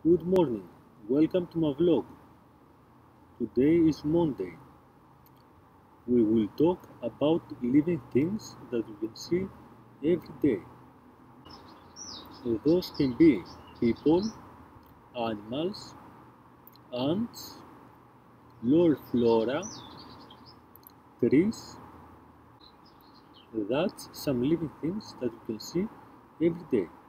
Good morning, welcome to my vlog. Today is Monday. We will talk about living things that we can see every day. Those can be people, animals, ants, lower flora, trees. That's some living things that we can see every day.